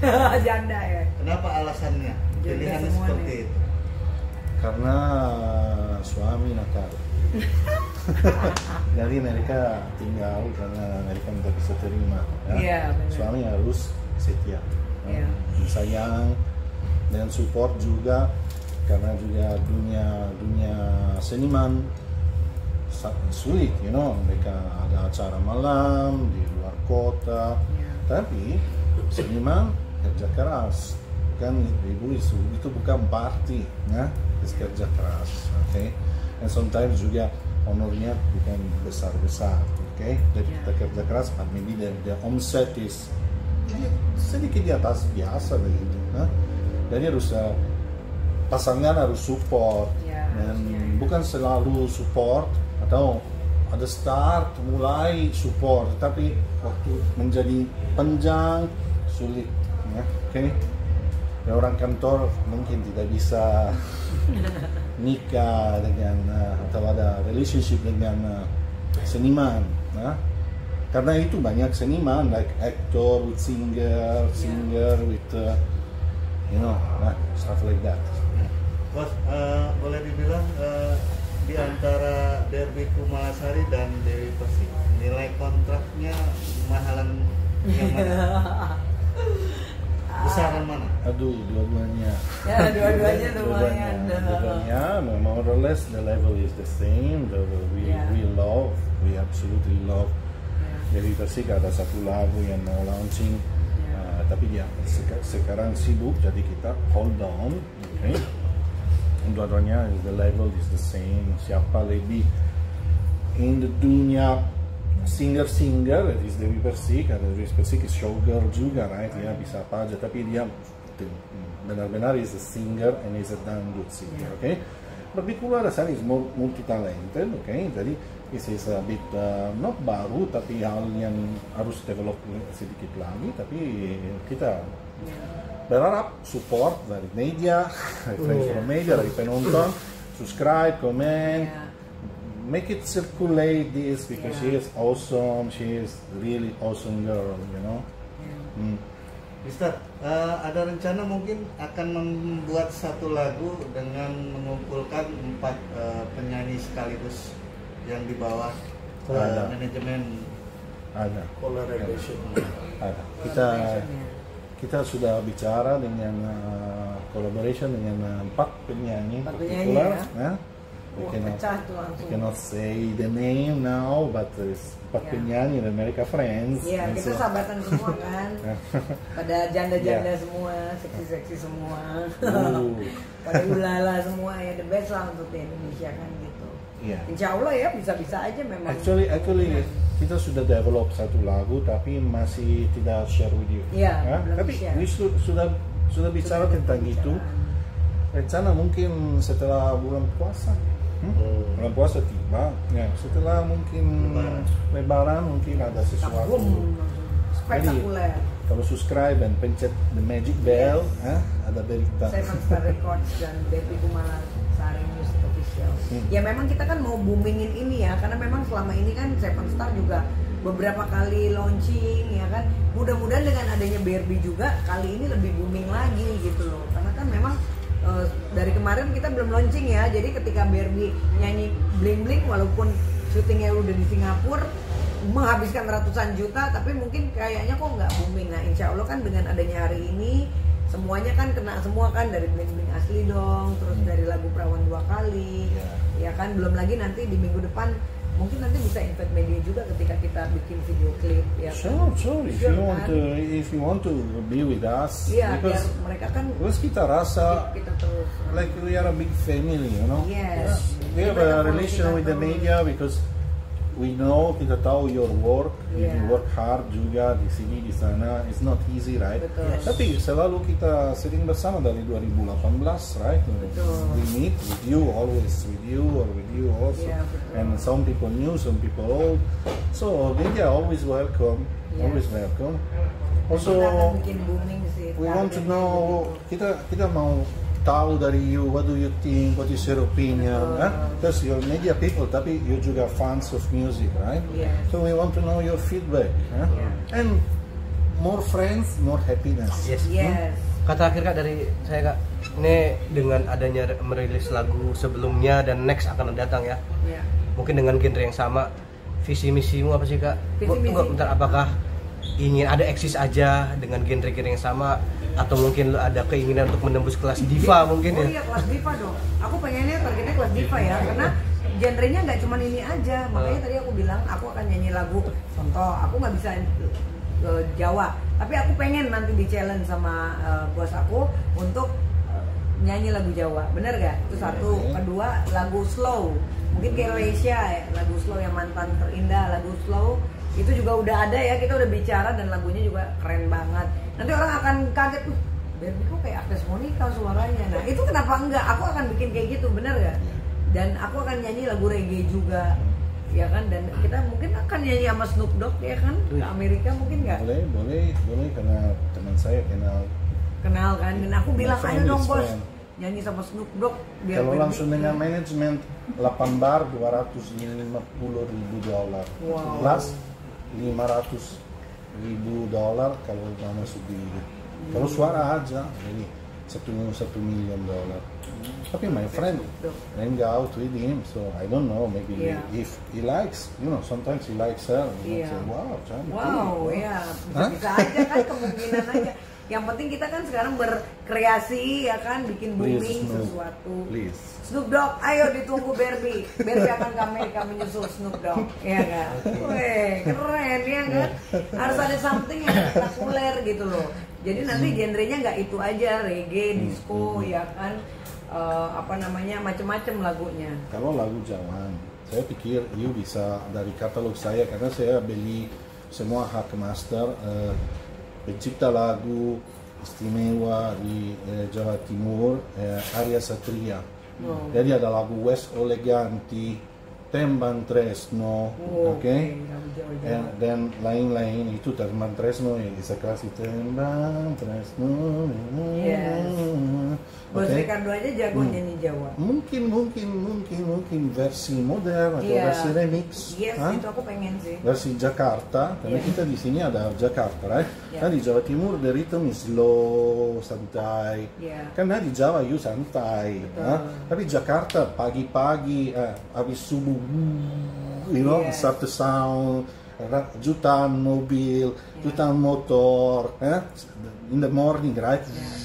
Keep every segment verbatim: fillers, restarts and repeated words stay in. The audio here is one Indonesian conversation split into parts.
Janda ya. Kenapa alasannya? Pilihannya seperti itu. Karena suami nakal. Jadi mereka tinggal karena mereka tidak bisa terima. Ya? Iya, benar. Suami harus setia, Iya. sayang dan support juga karena juga dunia dunia seniman sulit, you know, mereka ada acara malam di luar kota, Iya. tapi seniman kerja keras, kan ibu itu itu bukan party, ya, kerja keras, oke, okay? And sometimes juga honornya bukan besar besar, oke, okay? Jadi Yeah. kita kerja keras, but maybe the, the omset is sedikit di atas biasa begitu, nah? Jadi harus uh, pasangan harus support, Yeah, dan yeah. bukan selalu support atau ada start mulai support, tapi waktu menjadi panjang sulit, ya, oke. Okay? Ya, orang kantor mungkin tidak bisa nikah dengan uh, atau ada relationship dengan uh, seniman, nah? Karena itu banyak seniman like actor with singer, singer with uh, you know, nah, stuff like that. Bos, uh, boleh dibilang uh, di antara Derby Kumalasari dan Dewi Persik, nilai kontraknya mahalan yang mana? Besaran mana? Aduh, dua-duanya. Ya, dua-duanya lumayan. Dua-duanya, more or less the level is the same. The, we Yeah. we love, we absolutely love. Dewi Persik ada satu lagu yang mau launching, uh, tapi dia seka- sekarang sibuk, jadi kita hold on, okay? Dua-duanya the level is the same. Siapa lebih in the dunia singer-singer, it is Dewi Persik. Ada Dewi Persik is showgirl juga, right? Dia bisa apa aja, tapi dia benar-benar is a singer and is a dangdut singer, okay? But Bikula Rasani is more multi-talented, okay? Jadi this is a bit uh, not baru, tapi hal yang harus develop sedikit lagi. Tapi kita berharap support dari media, dari friends from media, dari penonton, subscribe, comment, Yeah. make it circulate this because Yeah. she is awesome, she is really awesome girl, you know. Yeah. Hmm. Mister, uh, ada rencana mungkin akan membuat satu lagu dengan mengumpulkan empat uh, penyanyi sekaligus yang di bawah uh, Ada. manajemen Ada, Collaboration. ada. Kita Collaboration-nya. kita sudah bicara dengan uh, collaboration dengan uh, empat penyanyi Empat particular, penyanyi, ya. We Wah, cannot, pecah tuh we langsung. cannot say the name now, but there's empat Ya. penyanyi dan mereka friends. Iya, And kita so- sahabatan semua kan. Pada janda-janda Ya. semua, seksi-seksi semua. Uh, Pada ulala semua ya, the best lah untuk di Indonesia kan gitu. Iya. Insya Allah ya bisa-bisa aja memang. Actually, actually kita sudah develop satu lagu tapi masih tidak share with you. Iya, Ya, belum tapi share. we su- sudah sudah bicara Sudah tentang bicara. itu. Rencana mungkin setelah bulan puasa. Hmm? Oh. Bulan puasa tiba. Ya, setelah mungkin Lebaran. Lebaran mungkin ada sesuatu. Boom, spektakuler. Kalau subscribe dan pencet the magic bell, ya, ada berita. Seven Star Records dan Devi Kumalasari Music Official. Hmm. Ya memang kita kan mau boomingin ini ya, karena memang selama ini kan Seven Star juga beberapa kali launching ya kan. Mudah-mudahan dengan adanya B R B juga kali ini lebih booming lagi gitu loh. Karena kan memang eh, dari kemarin kita belum launching ya. Jadi ketika B R B nyanyi Bling Bling walaupun syutingnya udah di Singapura menghabiskan ratusan juta, tapi mungkin kayaknya kok nggak booming. Nah insya Allah kan dengan adanya hari ini semuanya kan kena semua kan, dari Bling Bling asli dong, terus dari lagu Perawan Dua Kali, Ya. ya kan, belum lagi nanti di minggu depan mungkin nanti bisa invite media juga ketika kita bikin video klip ya kan? Sure, sure. If Sure, you want kan? to, if you want to be with us, Iya, biar because mereka kan terus kita rasa kita terus like we are a big family, you know. Yes. We have a relation with the media because we know, kita tahu your work, Yeah. you work hard juga di sini di sana. It's not easy, right? Betul. Tapi selalu kita sering bersama dari dua ribu delapan belas, right? Betul. We meet with you, always with you or with you also. Yeah, betul. And some people new, some people old. So media always welcome, Yeah. always welcome. Also, kita akan bikin booming sih. we want to targetnya know, begitu. kita kita mau tahu dari you, what do you think, what is your opinion, Betul. huh? Because you're media people, tapi you juga fans of music, right? Yes. So we want to know your feedback, huh? Yeah. And more friends, more happiness. Yes. Yes. Kata akhir Kak dari saya Kak, ini dengan adanya merilis lagu sebelumnya dan next akan datang ya. Ya. Mungkin dengan genre yang sama. Visi misimu apa sih Kak? Visi misi. Tunggu bentar, apakah ingin ada eksis aja dengan genre-genre yang sama atau mungkin lu ada keinginan untuk menembus kelas diva mungkin Oh ya? iya, kelas diva dong. Aku pengennya targetnya kelas diva ya, karena genrenya nggak cuma ini aja. Makanya tadi aku bilang aku akan nyanyi lagu. Contoh, aku nggak bisa uh, Jawa, tapi aku pengen nanti di challenge sama uh, bos aku untuk uh, nyanyi lagu Jawa. Bener gak? Itu satu. Kedua, lagu slow. Mungkin kayak Malaysia ya, lagu slow yang mantan terindah, lagu slow itu juga udah ada ya, kita udah bicara dan lagunya juga keren banget. Nanti orang akan kaget, uh, Barbie kok kayak Agnes Monica suaranya. Nah itu kenapa enggak? Aku akan bikin kayak gitu, bener gak? Dan aku akan nyanyi lagu reggae juga, ya kan? Dan kita mungkin akan nyanyi sama Snoop Dogg ya kan? Ke Amerika mungkin nggak? Boleh, boleh, boleh karena teman saya kenal. Kenal kan? Dan aku My bilang, ayo friend dong is bos, friend. nyanyi sama Snoop Dogg. Biar Kalau Barbie- langsung dengan manajemen delapan bar dua ratus lima puluh ribu dolar Wow. plus lima ratus ribu dolar kalau mau masuk di kalau suara aja jadi satu satu miliar dolar. Tapi my friend hang out with him, so I don't know, maybe Yeah. if he likes, you know, sometimes he likes her, you Iya. say, wow, cantik. Wow, ya bisa aja kan, kemungkinan aja. Yang penting kita kan sekarang berkreasi ya kan, bikin Please, booming Snoop. sesuatu. Please. Snoop Dogg, ayo ditunggu Barbie. Barbie akan ke Amerika menyusul Snoop Dogg, ya kan? Weh, keren ya kan? Harus ada something yang spektakuler gitu loh. Jadi nanti genrenya nggak itu aja, reggae, disco, ya kan? Eh, apa namanya, macem-macem lagunya. Kalau lagu Jawa, saya pikir you bisa dari katalog saya karena saya beli semua hak master eh, pencipta lagu istimewa di eh, Jawa Timur, eh, Arya Satria. Oh. Jadi ada lagu West Oleganti, Tembang Tresno, Oh, oke? lagu Jawa-Jawa. Eh, dan lain-lain itu Tembang Tresno yang bisa kasih Tembang Tresno. Yes. Bos Oke? Ricardo aja jago Hmm. nyanyi Jawa. Mungkin, mungkin, mungkin, mungkin versi modern atau Iya. versi remix. Yes, Hah? itu aku pengen sih. Versi Jakarta, karena Iya. kita di sini ada Jakarta, right? Iya. Kan di Jawa Timur the rhythm is slow, santai. Iya. Karena di Jawa you santai, Betul. hah? Tapi Jakarta pagi-pagi, eh, habis subuh, you know, Yes. start the sound, ra- jutaan mobil, Iya. jutaan motor, eh? In the morning, right?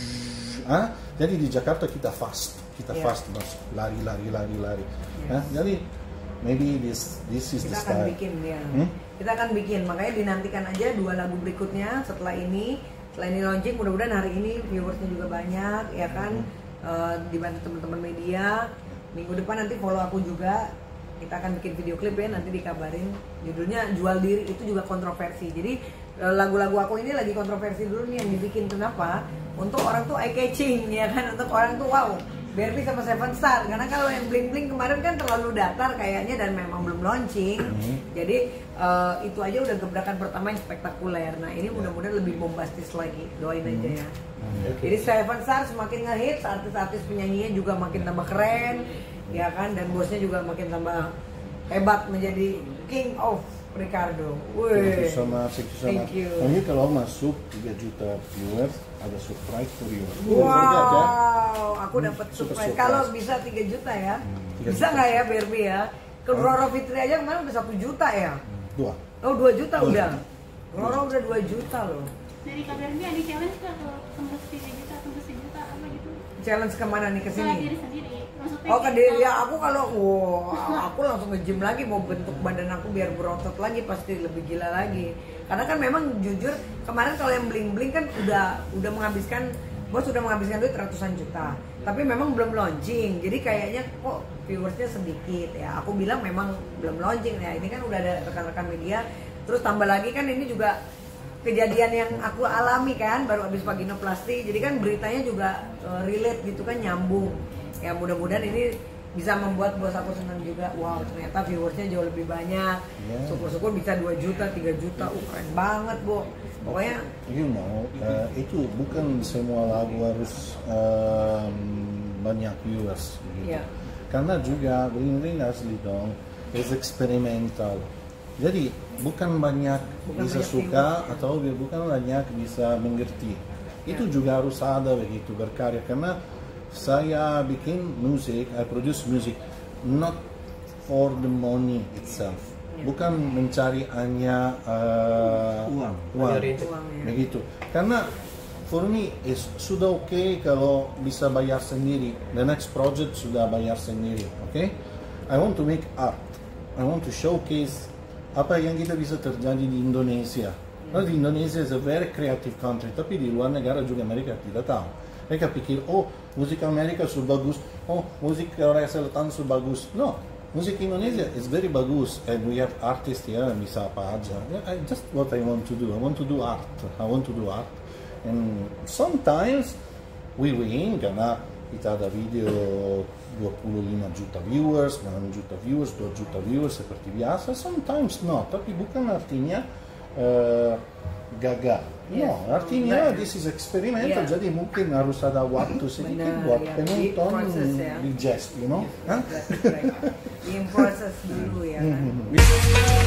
Hah? Jadi di Jakarta kita fast, kita Iya. fast masuk, lari, lari, lari, lari. Iya. Hah? Jadi maybe this this is Kita the akan style. bikin ya. Hmm? Kita akan bikin, makanya dinantikan aja dua lagu berikutnya setelah ini. Setelah ini launching, mudah-mudahan hari ini viewersnya juga banyak, ya kan? Eh, dibantu teman-teman media. Minggu depan nanti follow aku juga. Kita akan bikin video klip ya, nanti dikabarin. Judulnya Jual Diri, itu juga kontroversi. Jadi eh, lagu-lagu aku ini lagi kontroversi dulu nih yang dibikin. Kenapa? Untuk orang tuh eye catching, ya kan? Untuk orang tuh wow, Barbie sama Seven Star. Karena kalau yang Bling Bling kemarin kan terlalu datar kayaknya dan memang belum launching. Jadi eh, itu aja udah gebrakan pertama yang spektakuler. Nah ini mudah-mudahan lebih bombastis lagi. Doain aja ya. Jadi Seven Star semakin ngehits, artis-artis penyanyinya juga makin tambah keren, ya kan? Dan bosnya juga makin tambah hebat menjadi King of Ricardo. Thank you Wih. so much, thank you so Thank much. you. Nanti kalau masuk tiga juta viewers, ada surprise for you. Don't forget, ya. Wow, aku dapat super surprise. surprise. Kalau bisa tiga juta ya, tiga bisa juta. nggak ya Barbie ya? Ke Roro Fitri aja kemarin udah satu juta ya? Dua. Oh dua juta Dua udah. juta. Roro udah dua juta loh. Dari Kak Barbie ada challenge nggak kalau tembus tiga juta, tembus sejuta apa gitu? Challenge kemana nih ke Ke sini? diri sendiri. Maksudnya Oh ke kayak diri kalau- ya, aku kalau wow, aku langsung nge-gym lagi, mau bentuk badan aku biar berotot lagi, pasti lebih gila lagi. Karena kan memang jujur kemarin kalau yang bling bling kan udah udah menghabiskan, bos sudah menghabiskan duit ratusan juta, tapi memang belum launching, jadi kayaknya kok viewersnya sedikit ya. Aku bilang memang belum launching ya, ini kan udah ada rekan-rekan media, terus tambah lagi kan ini juga kejadian yang aku alami kan, baru habis vaginoplasti, jadi kan beritanya juga uh, relate gitu kan, nyambung. Ya mudah-mudahan ini bisa membuat bos aku senang juga. Wow, ternyata viewersnya jauh lebih banyak. Yeah. Syukur-syukur bisa dua juta, tiga juta. Uh, keren banget, Bo. Pokoknya You know, eh, itu bukan semua lagu harus em, banyak viewers. Gitu. Iya. Karena juga Bling Bling asli dong, is experimental. Jadi bukan banyak Bukan bisa banyak suka views, ya. atau bukan banyak bisa mengerti. Itu Ya. juga harus ada begitu berkarya karena saya bikin musik, I produce music not for the money itself. Ya. Bukan mencari hanya uh, Uang. uang. Money oriented. Uang, ya. Begitu. Karena for me is sudah oke okay kalau bisa bayar sendiri. The next project sudah bayar sendiri, oke? Okay? I want to make art. I want to showcase apa yang kita bisa terjadi di Indonesia. Karena di Indonesia is a very creative country, tapi di luar negara juga mereka tidak tahu. Mereka pikir, oh musik Amerika sudah bagus, oh musik Korea Selatan sudah bagus. No, musik Indonesia is very bagus, and we have artists here, bisa apa aja. Yeah, I, just what I want to do. I want to do art. I want to do art. And sometimes we win karena kita ada video dua puluh lima juta viewers, enam juta viewers, dua juta viewers seperti biasa. Sometimes no, tapi bukan artinya uh, gagal. Yes. No, artinya Benar. this is experimental, Yeah. jadi mungkin harus ada waktu sedikit Benar, buat ya. penonton Di proses, ya. digest, you know. Hah? Di proses dulu ya kan. Mhm.